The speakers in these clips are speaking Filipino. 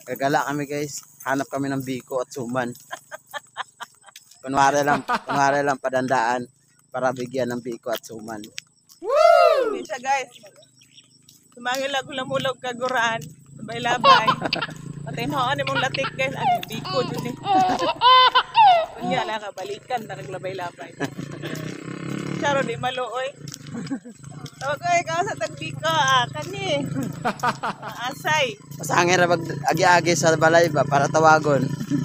Gagala kami guys. Hanap kami ng biko at suman. Kunwari lang padandaan para bigyan ng biko at suman. Woo! Hindi siya guys. Sumangil ako lamulog kaguraan. Labay-labay. Patayin ho, ano mong latik guys. Ano, biko dun eh. Kunya lang ka, balikan na naglabay-labay. Charo di maluoy. Tawag ko ikaw sa tagbiko kani. Asay. Masangin na agi-agi sa balay ba para tawagon.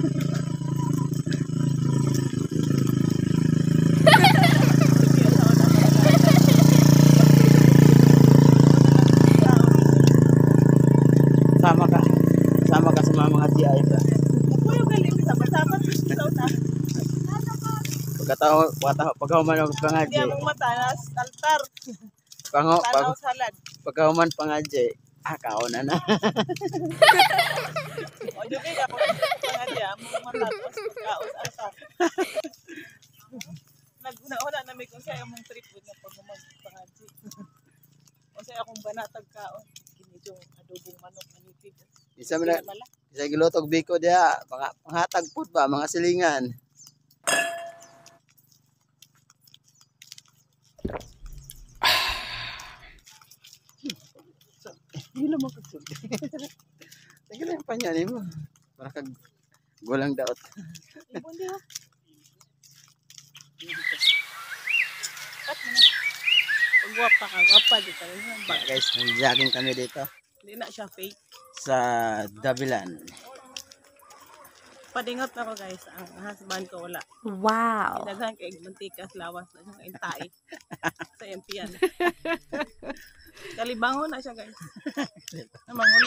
Sama ka sa mga GI ba? Kuya galing sama-sama sa una. Pagkahuman ng pangadje. Hindi akong matanas, taltar. Tanaw salad. Pagkahuman pangadje, kauna na. O dugay ako pangadya, among matatas pagkaos asa. Naguna-una na may kung sa'yo mong trip na paghuman pangadya. O sa'yo akong banatag kaon. Kinidyo adobong manok na nipid. Isa gilotog biko dia, panghatag pud ba mga silingan. Hilo mo kagsulti. Tingnan lang panyan mo. Para kag gulang daot. Ibon di ha. Kat mo na. Pag gwapa di ka rin. Guys, nag-jogging kami dito Hindi na siya fake. sa Dabilan. Padingot na ko guys. Ang husband ko wala. Wow. Daghan kay mantikas lawas na siya kain tae. Sa MP yan. Kalibangon na siya guys. Namanguli.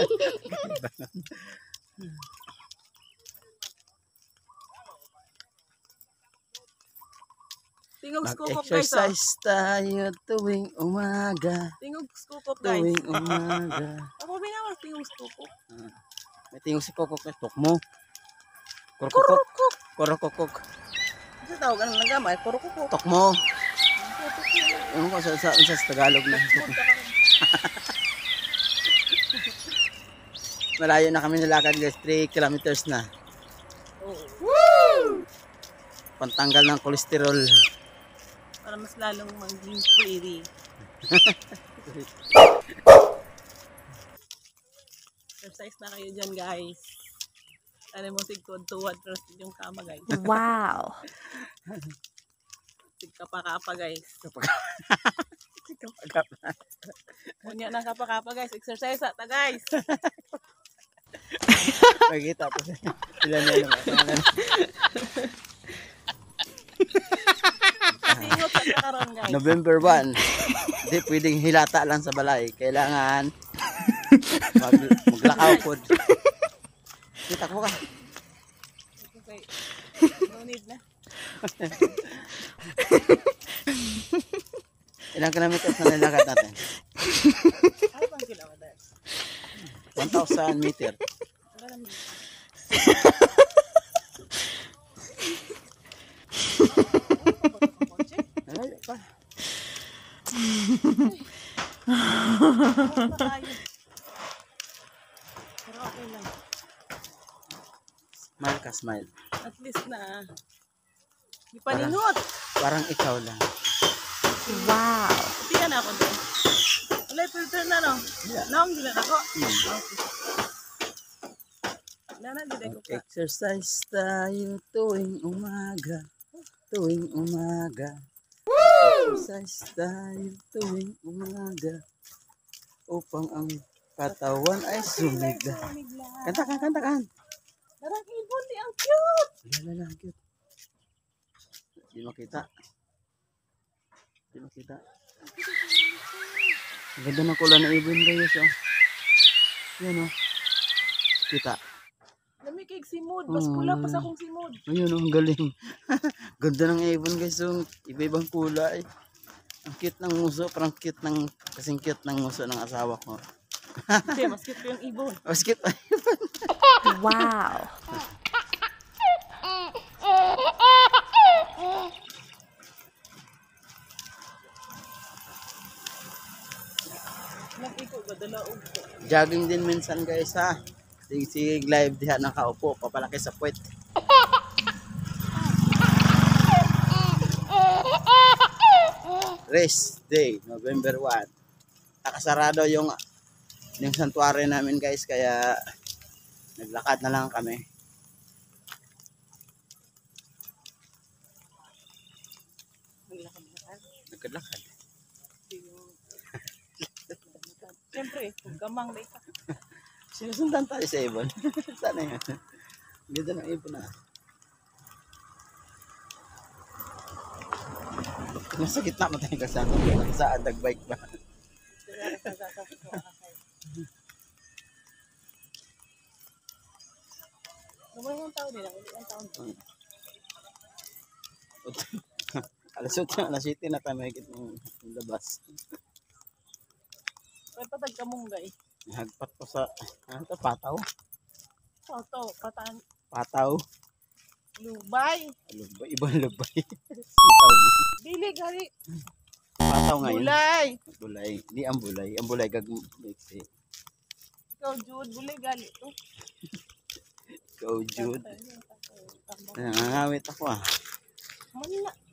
Tingog skukop guys. Mag-exercise tayo tuwing umaga. Tingog skukop guys. Tuwing umaga. Ako binawas tingog skukop. May tingog si Kokok na tok mo. Kurukukok. Kurukukok. Kasi tawag ang nagamay. Kurukukok. Tok mo. Ano ko sa Tagalog na. Malayo na kami nilakad guys. 3 kilometers na. Woo! Pantanggal ng kolesterol. Para mas lalong maging pretty. Exercise na kayo dyan guys. Ano mo sigtuwad pero yung kama guys. Wow. Sigkapa-kapa guys. Kunya na kapa-kapa guys. Exercise ta guys. Pagkita to. Sila na yung Singot sa kakaroon guys. November 1. Hindi pwedeng hilata lang sa balay. Kailangan maglakaw po. Kita ko ka. Okay. No need na. Ilang kilometers na nilakad natin? Ano bang kilometers? 1,000 meter. Malayo pa. Pero okay lang. Smile ka, smile. At least na. Di paningot. Parang ikaw lang. Wow. Tiyan ako doon. Wala, filter na no? Yeah. Naong gila na ako. Okay. Nanagilay ko ka. Exercise tayo tuwing umaga. Tuwing umaga. Exercise tayo tuwing umaga. Upang ang katawan ay sumigla. Kanta kan. Darang ibon di ang cute. Lala, cute. Di makita. Di makita. Ganda ng kulay na ibon guys, oh. Yan, oh. Kita. Lami kay simod. Mas pula pa sa akong simod. Ayun, oh, ang galing. Ganda ng ibon guys, oh. Iba-ibang kulay. Ang cute ng muso, parang cute ng, kasing cute ng muso ng asawa ko. Kasi mas cute ko yung ibon. Mas cute pa ibon. Wow. Nag-iko ba? Dalaog ko. Jogging din minsan guys ha. Sige live diha nakaupo papalaki sa puwet. Rest day, November 1. Nakasarado yung santuario namin guys, kaya naglakad na lang kami. Naglalakad. Siyempre, gamang na ito. Sinusundan tayo sa ibon. Sana yun. Ganda ng ibon na. Nasa gitna mo tayo kasama. Saan nagbike ba? Lumay yung tao nila, ulit ang taon. Alas 7 na tayo mahigit ng labas. May patag kamunggay. Nagpat ko sa pataw. Soto, patan, Pataw. lubay. Lubay. Ibang lubay. Sitaw. Dili, gari. Pataw ngayon. Bulay. Bulay. Di ang bulay. Ang bulay gag-mixi. Ikaw, Jude, bulay, gali to. Go Jude. Nangangawit ako ah. Manila.